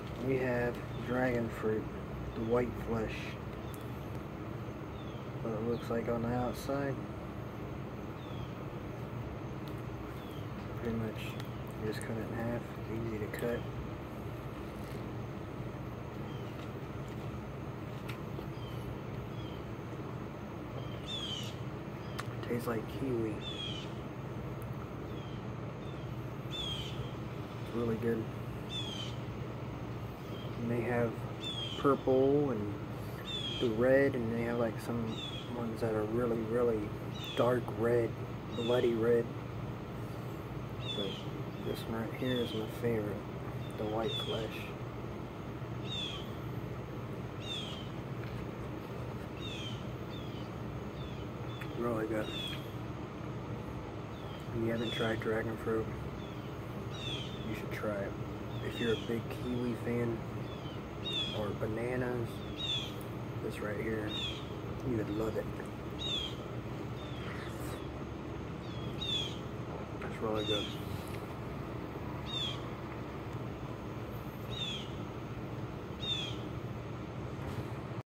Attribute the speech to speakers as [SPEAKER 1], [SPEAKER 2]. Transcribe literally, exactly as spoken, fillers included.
[SPEAKER 1] we have dragon fruit, the white flesh. What it looks like on the outside. Pretty much, you just cut it in half. It's easy to cut. Tastes like kiwi. It's really good. And they have purple and the red, and they have like some ones that are really, really dark red, bloody red. But this one right here is my favorite, the white flesh. Really good. If you haven't tried dragon fruit, you should try it. If you're a big kiwi fan or bananas, this right here, you would love it. It's really good.